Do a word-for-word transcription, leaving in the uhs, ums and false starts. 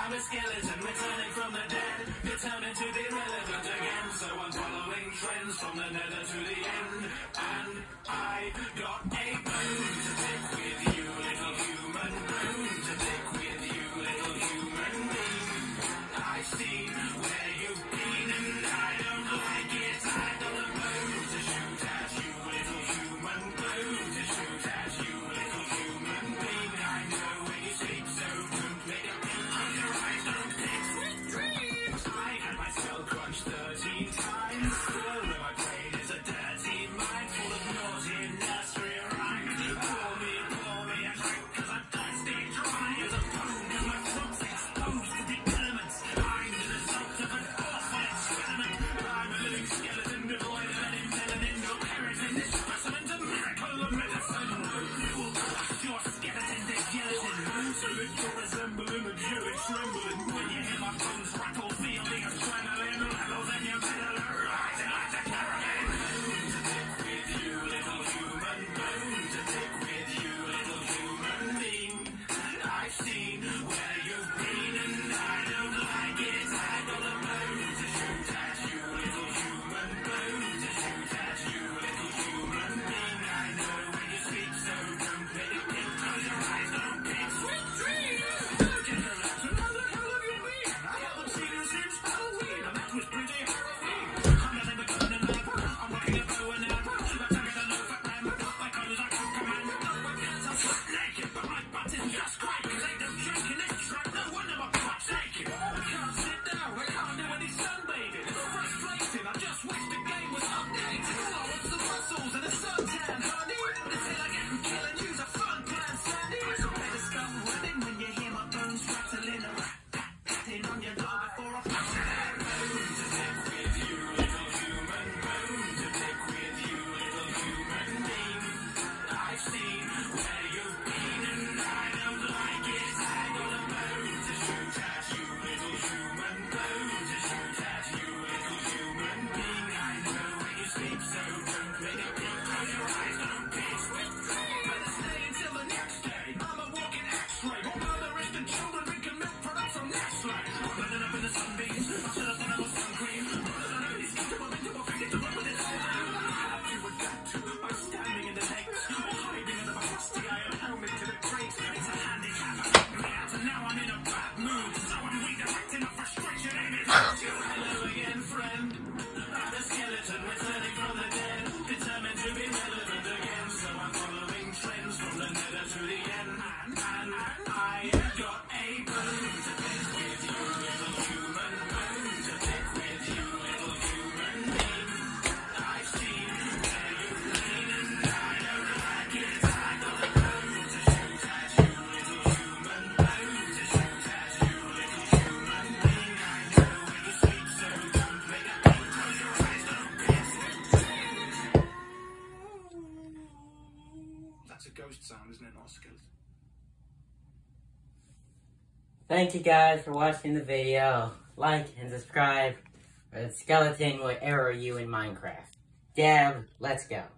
I'm a skeleton returning from the dead, determined to be relevant again. So I'm following trends from the nether to the end, and I got a bone to pick with you, little human. Bone to pick with you, little human being. I've seen where you've been, and I don't like it. I got a bone to shoot at you, little human. Bone to shoot at you, little human being. I know where you sleep, so don't make a peek. Close your eyes, don't pick sweet dreams. I had my skull crunched thirteen times. Still, though my brain is a dirty mind full of naughty nursery rhymes. Pour me, pour me a drink, cause I'm thirsty, dry as a bone, and my throat's exposed to the elements. I'm the result of an awful experiment. I'm a living skeleton devoid of any melanin, no keratin. This specimen's a miracle of medicine. It will crush your skeleton to gelatin, so that you're resembling a jelly trembling. When you hear my bones rattle, feel the adrenaline levels in your middle, rising like the caravan. Bone to pick with you, little human. Bone to pick with you, little human being. I've seen where you've been, and I don't like it. I got a bone to shoot at you, little human. Bone to shoot at you, little human being. I know where you sleep, so don't make a peek. Close your eyes, don't pick sweet dreams. Generation, how the hell have you been? I haven't seen you since Halloween, and that was pretty harrowing. I'm nothing but good and love. I'm rocking a bow and arrow, but I'm gonna know fat man. My clothes are cool command. No one gets a foot naked, but my butt is just great, cause ain't no drinking this track. No wonder my butt's aching. I can't sit down, I can't do any sunbathing. It's frustrating, I just wish the game was updated. All I want some muscles and a suntan, honey. Until I get and kill and use a fun plan, Sandy. So better stop running when you hear my bones rattling. A rat, tat, tatting on your door before I flash it. Bone to pick with you, little human. Bone to pick with you, little human being. I've seen where you've been, and I don't like it. I got a bone to shoot at you, little human. Bone to shoot at you, little human being. I know where you sleep, so don't make a peek. Close your eyes, don't pick sweet dreams. Better stay until the next day. I'm a walking X-ray. All mothers and children drinking milk products from Nestle. I'm burning up in the sunbeams. I should have thought I was sun cream. Rather than only skin to my mental, I forget to run with it all day. I have to adapt to by standing in the legs or hiding under my rusty iron helmet to the crate. It's a handicap. I knocked me out, and now I'm in a bad mood. So I'm redirecting the frustration in it. Hello again, friend. I'm a skeleton returning from the dead, determined to be relevant again. So I'm following trends from the nether to the end, and, and, and I got a bone to pick with you, little human. Bone to pick with you, little human being. I've seen where you've been, and I don't like it. I got a bone to shoot at you, little human. Bone to shoot at you, little human being. I know where you sleep, so don't make a peek. Close your eyes, don't pick sweet dreams. That's a ghost sound, isn't it, not a skeleton? Thank you guys for watching the video. Like and subscribe, or the skeleton will error you in Minecraft. Deb, let's go.